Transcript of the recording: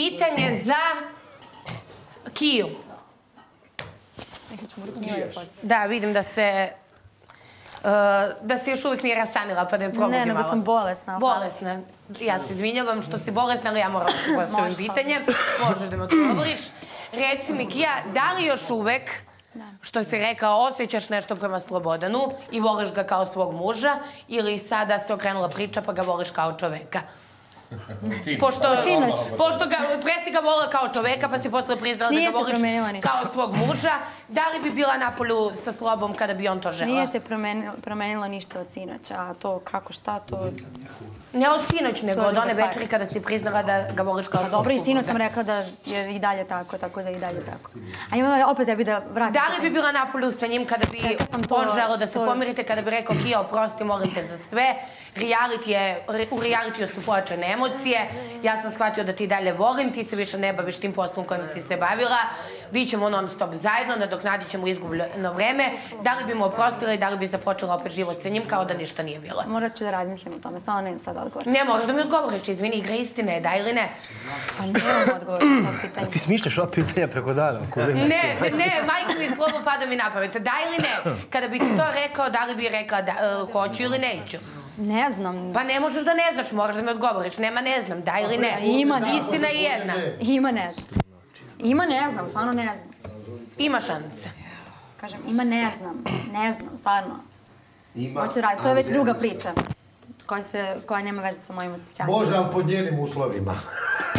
pitanje za Kiju. Da, vidim da se još uvijek nije rasanila, pa da je probudi malo. Ne, nego sam bolesna. Bolesna. Ja se izvinjavam što si bolesna, ali ja moram da ti postavim pitanje. Možeš da me odgovoriš. Reci mi, Kija, da li još uvek, što si rekao, osjećaš nešto prema Slobodanu i voliš ga kao svog muža, ili sada se okrenula priča pa ga voliš kao čoveka? Pošto pre si ga volila kao čoveka, pa si posle priznala da ga voliš kao svog muža, da li bi bila na polju sa Slobom kada bi on to želao? Nije se promenilo ništa od sinoća, a to kako šta, to... Ne od sinoć, nego od one večeri kada si priznala da ga voliš kao svog supruga. Dobro, i sinoć sam rekla da je i dalje tako, tako da je i dalje tako. A imala opet da bi da vratim... Da li bi bila na polju sa njim kada bi on želeo da se pomirite, kada bi rekao Kija, oprosti, molim te za sve, u realitiju su pojačane emocije, ja sam shvatio da ti dalje volim, ti se više ne baviš tim poslom kojim si se bavila, vi ćemo non stop zajedno, nadoknadit ćemo izgubljeno vreme, da li bi mu oprostila i da li bi započela opet život sa njim kao da ništa nije bilo? Morat ću da razmislim o tome, stvarno nemam sad odgovor. Ne, možeš da mi odgovoriš, izvini, igra istine, da ili ne? Pa nemam odgovor na to pitanje. Ti smišljaš ova pitanja preko dana? Ne, majko mi slovo pada mi na pamet, da ili ne? Kada bi ti to rekao, da li bi rekla hoću ili neću? Ne znam. Pa ne možeš da ne znaš, moraš da mi odgovoriš. Nema ne znam, da ili ne. Ima ne znam. Istina je jedna. Ima ne znam. Ima ne znam, stvarno ne znam. Ima šanse. Kažem, ima ne znam. Ne znam, stvarno. Hoće raditi, to je već druga priča. Koja nema veze sa mojim osjećanjima. Može, ali pod njenim uslovima.